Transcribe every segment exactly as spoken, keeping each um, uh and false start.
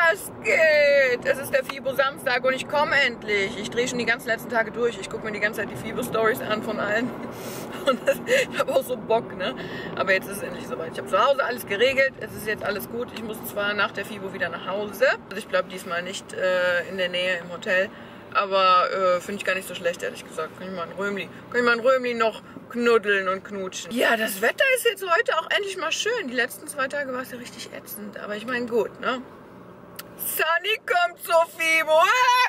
Was geht? Es ist der Fibo-Samstag und ich komme endlich. Ich drehe schon die ganzen letzten Tage durch. Ich gucke mir die ganze Zeit die Fibo-Stories an von allen. Und das, ich habe auch so Bock, ne? Aber jetzt ist es endlich soweit. Ich habe zu Hause alles geregelt. Es ist jetzt alles gut. Ich muss zwar nach der Fibo wieder nach Hause. Also ich bleibe diesmal nicht äh, in der Nähe im Hotel. Aber äh, finde ich gar nicht so schlecht, ehrlich gesagt. Kann ich mal ein Römli, kann ich mal ein Römli noch knuddeln und knutschen. Ja, das Wetter ist jetzt heute auch endlich mal schön. Die letzten zwei Tage war es ja richtig ätzend. Aber ich meine, gut, ne? Sunny kommt zur Fibo.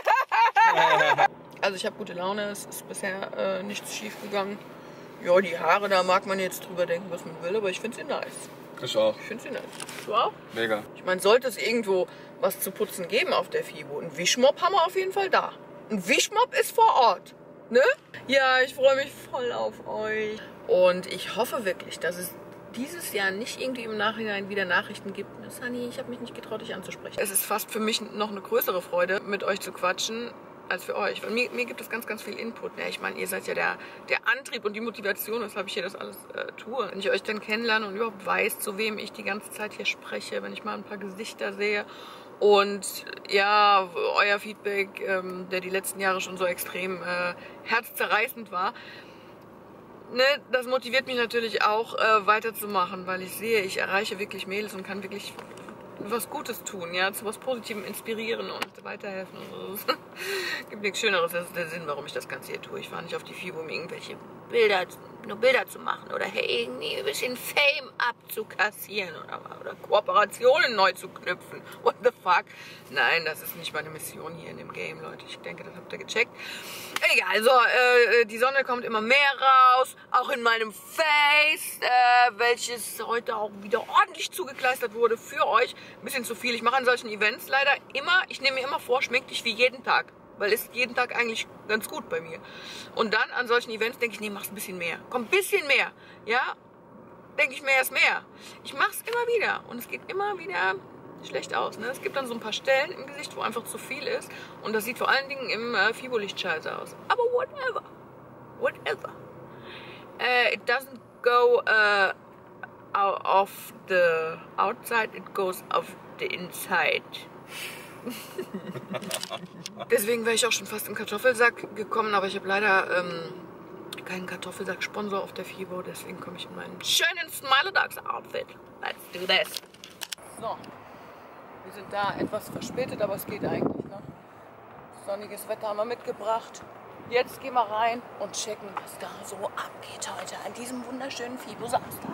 Also ich habe gute Laune. Es ist bisher äh, nichts schief gegangen. Ja, die Haare, da mag man jetzt drüber denken, was man will. Aber ich finde sie nice. Ich auch. Ich finde sie nice. Du auch? Mega. Ich meine, sollte es irgendwo was zu putzen geben auf der Fibo, ein Wischmopp haben wir auf jeden Fall da. Ein Wischmopp ist vor Ort, ne? Ja, ich freue mich voll auf euch. Und ich hoffe wirklich, dass es dieses Jahr nicht irgendwie im Nachhinein wieder Nachrichten gibt. Sunny, ich habe mich nicht getraut, dich anzusprechen. Es ist fast für mich noch eine größere Freude, mit euch zu quatschen, als für euch. Weil mir, mir gibt es ganz, ganz viel Input. Ne? Ich meine, ihr seid ja der, der Antrieb und die Motivation, weshalb ich hier das alles äh, tue. Wenn ich euch dann kennenlerne und überhaupt weiß, zu wem ich die ganze Zeit hier spreche, wenn ich mal ein paar Gesichter sehe. Und ja, euer Feedback, ähm, der die letzten Jahre schon so extrem äh, herzzerreißend war, ne, das motiviert mich natürlich auch äh, weiterzumachen, weil ich sehe, ich erreiche wirklich Mädels und kann wirklich was Gutes tun, ja, zu was Positivem inspirieren und weiterhelfen und so. Gibt nichts Schöneres, das ist der Sinn, warum ich das Ganze hier tue. Ich fahre nicht auf die Fibo, um irgendwelche Bilder, nur Bilder zu machen oder hey, irgendwie ein bisschen Fame abzukassieren oder, oder Kooperationen neu zu knüpfen. What the fuck? Nein, das ist nicht meine Mission hier in dem Game, Leute. Ich denke, das habt ihr gecheckt. Egal, also äh, die Sonne kommt immer mehr raus, auch in meinem Face, äh, welches heute auch wieder ordentlich zugekleistert wurde für euch. Ein bisschen zu viel. Ich mache an solchen Events leider immer, ich nehme mir immer vor, schmink dich wie jeden Tag. Weil ist jeden Tag eigentlich ganz gut bei mir. Und dann an solchen Events denke ich, nee, mach's ein bisschen mehr. Komm, ein bisschen mehr. Ja, denke ich, mehr ist mehr. Ich mach's immer wieder. Und es geht immer wieder schlecht aus. Ne? Es gibt dann so ein paar Stellen im Gesicht, wo einfach zu viel ist. Und das sieht vor allen Dingen im äh, Fibo-Licht scheiße aus. Aber whatever. Whatever. Uh, it doesn't go uh, out of the outside, it goes of the inside. Deswegen wäre ich auch schon fast im Kartoffelsack gekommen, aber ich habe leider ähm, keinen Kartoffelsack-Sponsor auf der Fibo, deswegen komme ich in meinen schönen Smile-Dogs-Outfit. Let's do this. So, wir sind da etwas verspätet, aber es geht eigentlich. Ne? Sonniges Wetter haben wir mitgebracht. Jetzt gehen wir rein und checken, was da so abgeht heute an diesem wunderschönen Fibo-Samstag.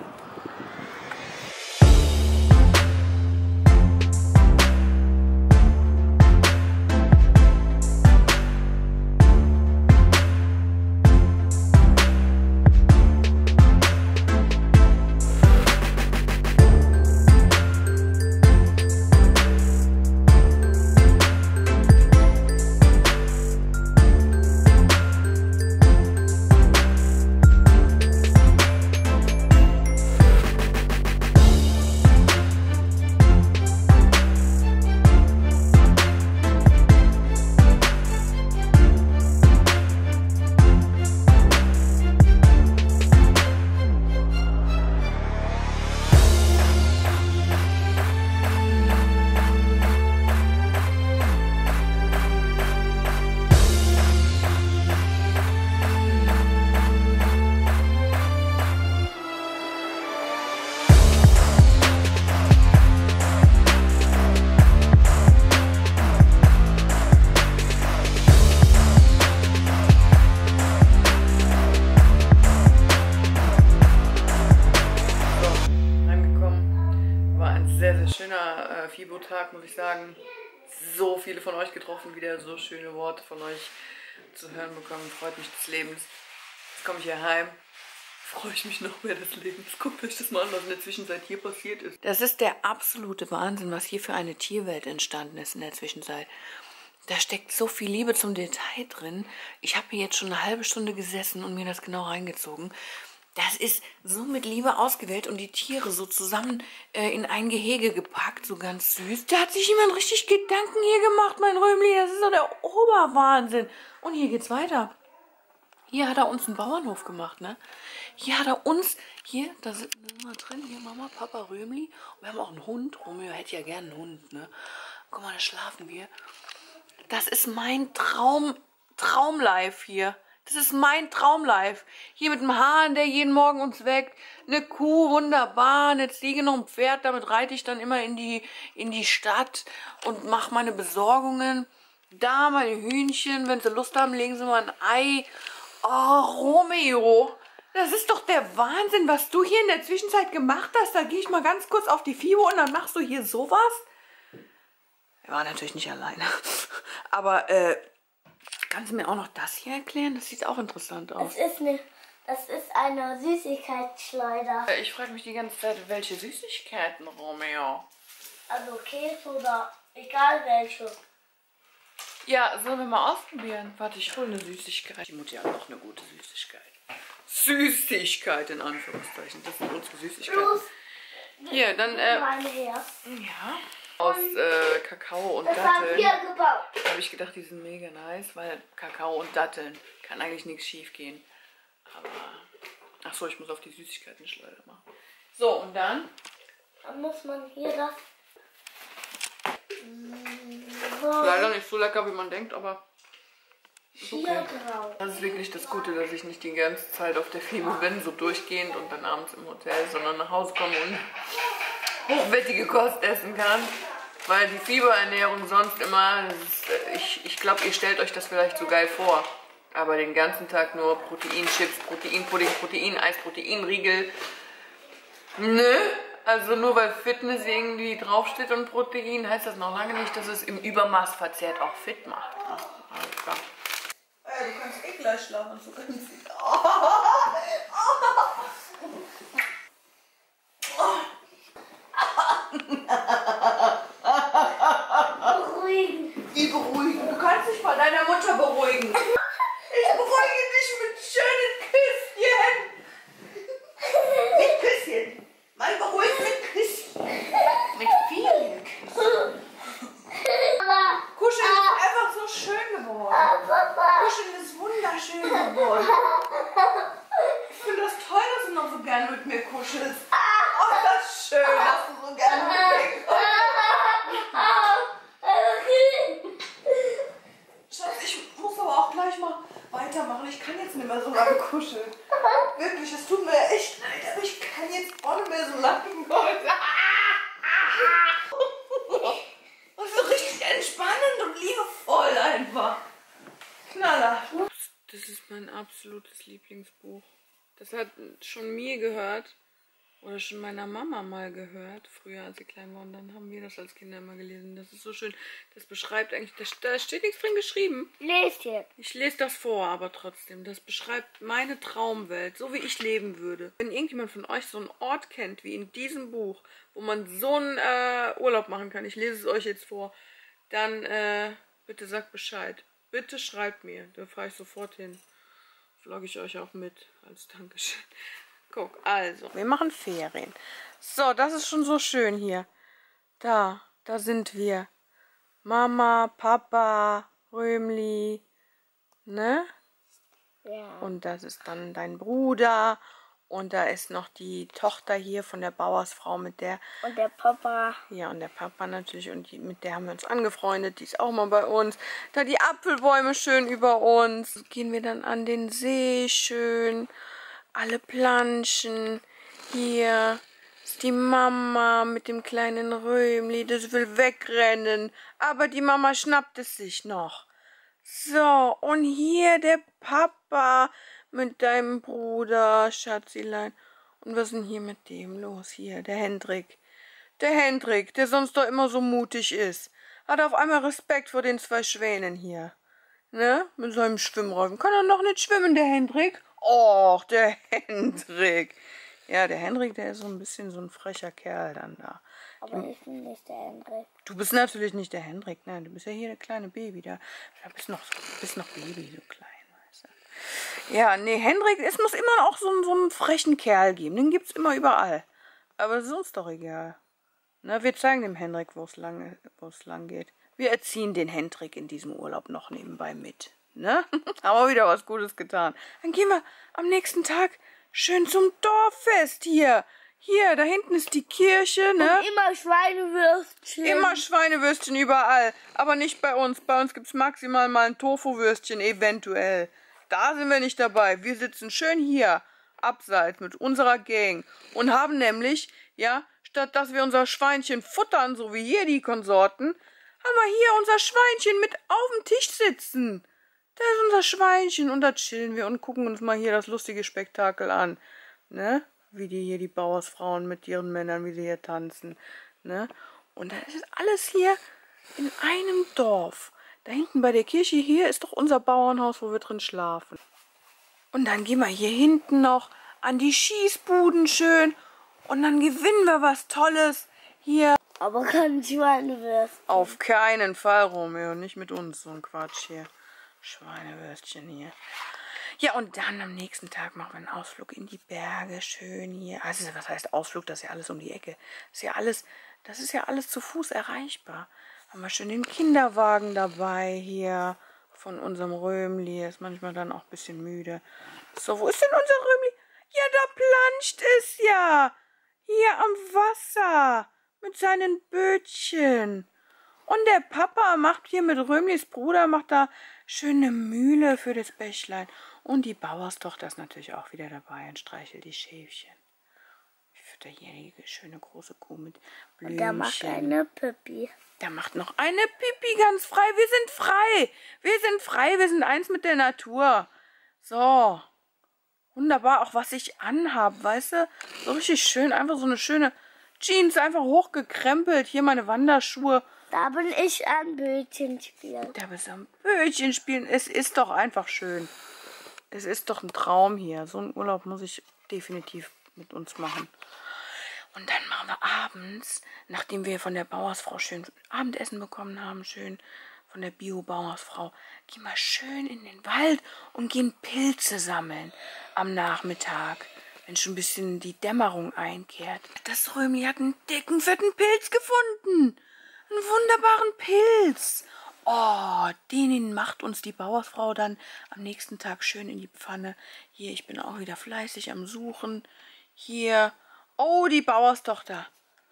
Fibo-Tag, muss ich sagen, so viele von euch getroffen, wieder so schöne Worte von euch zu hören bekommen, freut mich des Lebens. Jetzt komme ich hier heim, freue ich mich noch mehr des Lebens. Guckt euch das mal an, was in der Zwischenzeit hier passiert ist. Das ist der absolute Wahnsinn, was hier für eine Tierwelt entstanden ist in der Zwischenzeit. Da steckt so viel Liebe zum Detail drin. Ich habe hier jetzt schon eine halbe Stunde gesessen und mir das genau reingezogen. Das ist so mit Liebe ausgewählt und die Tiere so zusammen äh, in ein Gehege gepackt, so ganz süß. Da hat sich jemand richtig Gedanken hier gemacht, mein Römli. Das ist doch der Oberwahnsinn. Und hier geht's weiter. Hier hat er uns einen Bauernhof gemacht, ne? Hier hat er uns, hier, da sind wir drin, hier Mama, Papa, Römli. Und wir haben auch einen Hund. Romeo hätte ja gerne einen Hund, ne? Guck mal, da schlafen wir. Das ist mein Traum, Traumlife hier. Das ist mein Traumlife. Hier mit dem Hahn, der jeden Morgen uns weckt. Eine Kuh, wunderbar. Eine Ziege, noch ein Pferd. Damit reite ich dann immer in die, in die Stadt und mache meine Besorgungen. Da meine Hühnchen, wenn sie Lust haben, legen sie mal ein Ei. Oh, Romeo, das ist doch der Wahnsinn, was du hier in der Zwischenzeit gemacht hast. Da gehe ich mal ganz kurz auf die FIBO und dann machst du hier sowas. Er war natürlich nicht alleine. Aber, äh, kannst du mir auch noch das hier erklären? Das sieht auch interessant aus. Es ist eine, das ist eine Süßigkeitsschleuder. Ich frage mich die ganze Zeit, welche Süßigkeiten, Romeo? Also Käse oder egal welche. Ja, sollen wir mal ausprobieren? Warte, ich hole eine Süßigkeit. Die Mutti hat noch eine gute Süßigkeit. Süßigkeit in Anführungszeichen. Das sind unsere Süßigkeiten. Los. Hier, dann, äh, Meine her. ja, aus äh, Kakao und Das haben Datteln. wir gebaut. Habe ich gedacht, die sind mega nice, weil Kakao und Datteln kann eigentlich nichts schief gehen. Aber, ach so, ich muss auf die Süßigkeiten-Schleuder machen. So, und dann? Dann muss man hier das... Leider nicht so lecker, wie man denkt, aber ist Hier okay. drauf. Das ist wirklich das Gute, dass ich nicht die ganze Zeit auf der FIBO bin, so durchgehend und dann abends im Hotel, sondern nach Hause komme und hochwertige Kost essen kann. Weil die Fieberernährung sonst immer, das ist, ich, ich glaube, ihr stellt euch das vielleicht so geil vor, aber den ganzen Tag nur Proteinchips, Proteinpudding, Proteineis, Proteinriegel. Nö, also nur weil Fitness irgendwie draufsteht und Protein, heißt das noch lange nicht, dass es im Übermaß verzehrt auch fit macht. Ja, alles klar. Äh, du kannst eh gleich schlafen, so ganz viel. Oh, Beruhigen. Wie beruhigen? Du kannst dich bei deiner Mutter beruhigen. Ich beruhige dich mit schönen Küsschen. Mit Küsschen. Mal beruhigt mit Küsschen. Mit vielen Küsschen. Kuscheln ist einfach so schön geworden. Kuscheln ist wunderschön geworden. Ich finde das toll, dass du noch so gern mit mir kuschelst. Oh, das ist schön, dass du so gern mit mir kuschelst. Schatz, ich muss aber auch gleich mal weitermachen. Ich kann jetzt nicht mehr so lange kuscheln. Wirklich, es tut mir echt leid, aber ich kann jetzt auch nicht mehr so lange kuscheln. Und so richtig entspannend und liebevoll einfach. Knaller. Das ist mein absolutes Lieblingsbuch. Das hat schon mir gehört. Oder schon meiner Mama mal gehört, früher als sie klein waren, dann haben wir das als Kinder immer gelesen. Das ist so schön, das beschreibt eigentlich, das, da steht nichts drin geschrieben. Lest jetzt. Ich lese das vor, aber trotzdem, das beschreibt meine Traumwelt, so wie ich leben würde. Wenn irgendjemand von euch so einen Ort kennt, wie in diesem Buch, wo man so einen äh, Urlaub machen kann, ich lese es euch jetzt vor, dann äh, bitte sagt Bescheid. Bitte schreibt mir, da fahre ich sofort hin. Vlogge ich euch auch mit, als Dankeschön. Guck, also, wir machen Ferien. So, das ist schon so schön hier. Da, da sind wir. Mama, Papa, Römli, ne? Ja. Und das ist dann dein Bruder. Und da ist noch die Tochter hier von der Bauersfrau, mit der... Und der Papa. Ja, und der Papa natürlich. Und die, mit der haben wir uns angefreundet. Die ist auch mal bei uns. Da die Apfelbäume schön über uns. Gehen wir dann an den See schön... Alle Planschen. Hier ist die Mama mit dem kleinen Römli. Das will wegrennen. Aber die Mama schnappt es sich noch. So, und hier der Papa mit deinem Bruder, Schatzilein. Und was ist denn hier mit dem los? Hier, der Hendrik. Der Hendrik, der sonst doch immer so mutig ist. Hat auf einmal Respekt vor den zwei Schwänen hier. Ne? Mit seinem Schwimmreifen. Kann er noch nicht schwimmen, der Hendrik? Och, der Hendrik. Ja, der Hendrik, der ist so ein bisschen so ein frecher Kerl dann da. Aber ich bin nicht der Hendrik. Du bist natürlich nicht der Hendrik, nein, du bist ja hier der kleine Baby da. Du bist noch, bist noch Baby, so klein, weißt du. Ja, nee, Hendrik, es muss immer auch so, einen, so einen frechen Kerl geben. Den gibt's immer überall. Aber das ist uns doch egal. Na, wir zeigen dem Hendrik, wo es lang, wo es lang geht. Wir erziehen den Hendrik in diesem Urlaub noch nebenbei mit. Ne? Haben wir wieder was Gutes getan. Dann gehen wir am nächsten Tag schön zum Dorffest hier. Hier, da hinten ist die Kirche, ne? Und immer Schweinewürstchen. Immer Schweinewürstchen überall. Aber nicht bei uns. Bei uns gibt es maximal mal ein Tofu-Würstchen, eventuell. Da sind wir nicht dabei. Wir sitzen schön hier, abseits mit unserer Gang. Und haben nämlich, ja, statt dass wir unser Schweinchen futtern, so wie hier die Konsorten, haben wir hier unser Schweinchen mit auf dem Tisch sitzen. Da ist unser Schweinchen und da chillen wir und gucken uns mal hier das lustige Spektakel an. Ne? Wie die hier, die Bauersfrauen mit ihren Männern, wie sie hier tanzen. Ne? Und das ist alles hier in einem Dorf. Da hinten bei der Kirche, hier ist doch unser Bauernhaus, wo wir drin schlafen. Und dann gehen wir hier hinten noch an die Schießbuden schön. Und dann gewinnen wir was Tolles hier. Aber kein Schweinewürstchen. Auf keinen Fall, Romeo. Nicht mit uns, so ein Quatsch hier. Schweinewürstchen hier. Ja, und dann am nächsten Tag machen wir einen Ausflug in die Berge, schön hier. Also, was heißt Ausflug? Das ist ja alles um die Ecke. Das ist ja alles, das ist ja alles zu Fuß erreichbar. Haben wir schön den Kinderwagen dabei hier von unserem Römli. Er ist manchmal dann auch ein bisschen müde. So, wo ist denn unser Römli? Ja, da planscht es ja. Hier am Wasser mit seinen Bötchen. Und der Papa macht hier mit Römlis Bruder, macht da schöne Mühle für das Bächlein. Und die Bauerstochter ist natürlich auch wieder dabei und streichelt die Schäfchen. Ich fütter hier die schöne große Kuh mit Blümchen. Und der macht eine Pipi. Der macht noch eine Pipi ganz frei. Wir sind frei. Wir sind frei. Wir sind eins mit der Natur. So. Wunderbar. Auch was ich anhabe, weißt du? So richtig schön. Einfach so eine schöne Jeans. Einfach hochgekrempelt. Hier meine Wanderschuhe. Da bin ich am Bötchen spielen. Da bist du am Bötchen spielen. Es ist doch einfach schön. Es ist doch ein Traum hier. So einen Urlaub muss ich definitiv mit uns machen. Und dann machen wir abends, nachdem wir von der Bauersfrau schön Abendessen bekommen haben, schön von der Bio-Bauersfrau, gehen wir schön in den Wald und gehen Pilze sammeln am Nachmittag, wenn schon ein bisschen die Dämmerung einkehrt. Das Römli hat einen dicken, fetten Pilz gefunden. Einen wunderbaren Pilz. Oh, den macht uns die Bauersfrau dann am nächsten Tag schön in die Pfanne. Hier, ich bin auch wieder fleißig am Suchen. Hier. Oh, die Bauerstochter.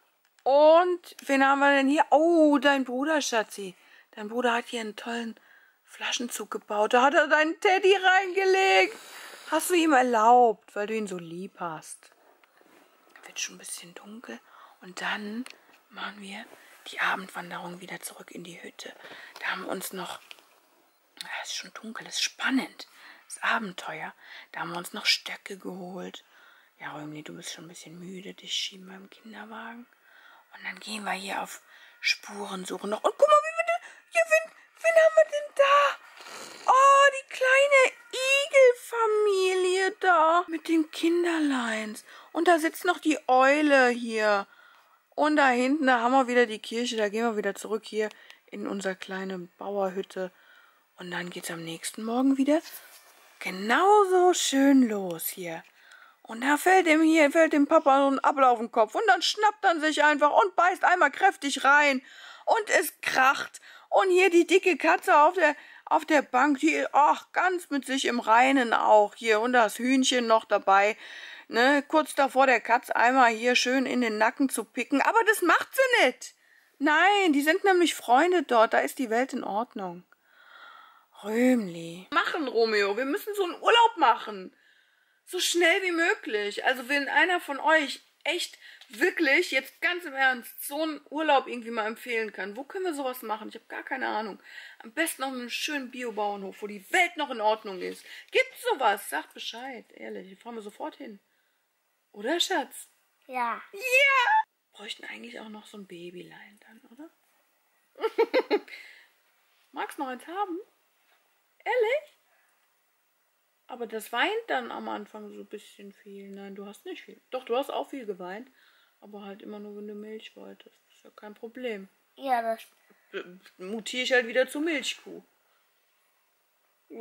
Und wen haben wir denn hier? Oh, dein Bruder, Schatzi. Dein Bruder hat hier einen tollen Flaschenzug gebaut. Da hat er deinen Teddy reingelegt. Hast du ihm erlaubt, weil du ihn so lieb hast. Wird schon ein bisschen dunkel. Und dann machen wir die Abendwanderung wieder zurück in die Hütte. Da haben wir uns noch, es ist schon dunkel, es ist spannend, das ist Abenteuer. Da haben wir uns noch Stöcke geholt. Ja, Römli, du bist schon ein bisschen müde, dich schieben wir im Kinderwagen. Und dann gehen wir hier auf Spurensuche noch. Und guck mal, wie wir denn, ja, wen, wen haben wir denn da? Oh, die kleine Igelfamilie da mit den Kinderleins. Und da sitzt noch die Eule hier. Und da hinten, da haben wir wieder die Kirche, da gehen wir wieder zurück hier in unsere kleine Bauerhütte. Und dann geht es am nächsten Morgen wieder genauso schön los hier. Und da fällt dem hier, fällt dem Papa so ein Apfel auf den Kopf. Und dann schnappt er sich einfach und beißt einmal kräftig rein. Und es kracht. Und hier die dicke Katze auf der, auf der Bank, die, ach, ganz mit sich im Reinen auch hier. Und das Hühnchen noch dabei. Ne, kurz davor der Katz einmal hier schön in den Nacken zu picken. Aber das macht sie nicht. Nein, die sind nämlich Freunde dort. Da ist die Welt in Ordnung. Römli. Machen, Romeo. Wir müssen so einen Urlaub machen. So schnell wie möglich. Also wenn einer von euch echt wirklich, jetzt ganz im Ernst, so einen Urlaub irgendwie mal empfehlen kann. Wo können wir sowas machen? Ich habe gar keine Ahnung. Am besten noch einen schönen Biobauernhof, wo die Welt noch in Ordnung ist. Gibt's sowas? Sagt Bescheid. Ehrlich, ich fahren wir sofort hin. Oder, Schatz? Ja. Ja! Bräuchten eigentlich auch noch so ein Babylein dann, oder? Magst du noch eins haben? Ehrlich? Aber das weint dann am Anfang so ein bisschen viel. Nein, du hast nicht viel. Doch, du hast auch viel geweint. Aber halt immer nur, wenn du Milch wolltest. Das ist ja kein Problem. Ja, das... Mutiere ich halt wieder zur Milchkuh. Und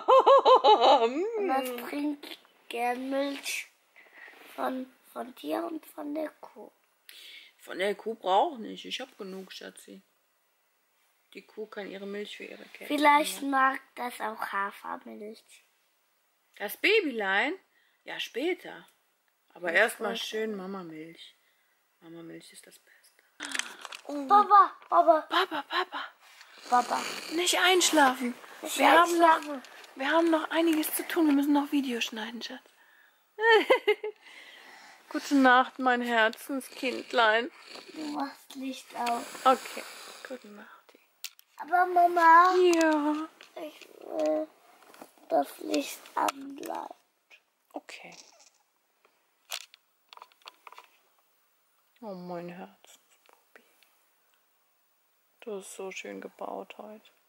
das bringt gern Milch von, von dir und von der Kuh. Von der Kuh braucht nicht. Ich habe genug, Schatzi. Die Kuh kann ihre Milch für ihre Kälber. Vielleicht mag das auch Hafermilch. Das Babylein? Ja, später. Aber erstmal schön Mama-Milch. Mama-Milch ist das Beste. Oh. Papa, Papa, Papa, Papa. Papa. Nicht einschlafen. Nicht wir, Haben einschlafen. noch, wir haben noch einiges zu tun. Wir müssen noch Videos schneiden, Schatz. Gute Nacht, mein Herzenskindlein. Du machst Licht aus. Okay, gute Nacht. Aber Mama, Ja. ich will das Licht anbleiben. Okay. Oh, mein Herzenspupi. Du hast so schön gebaut heute.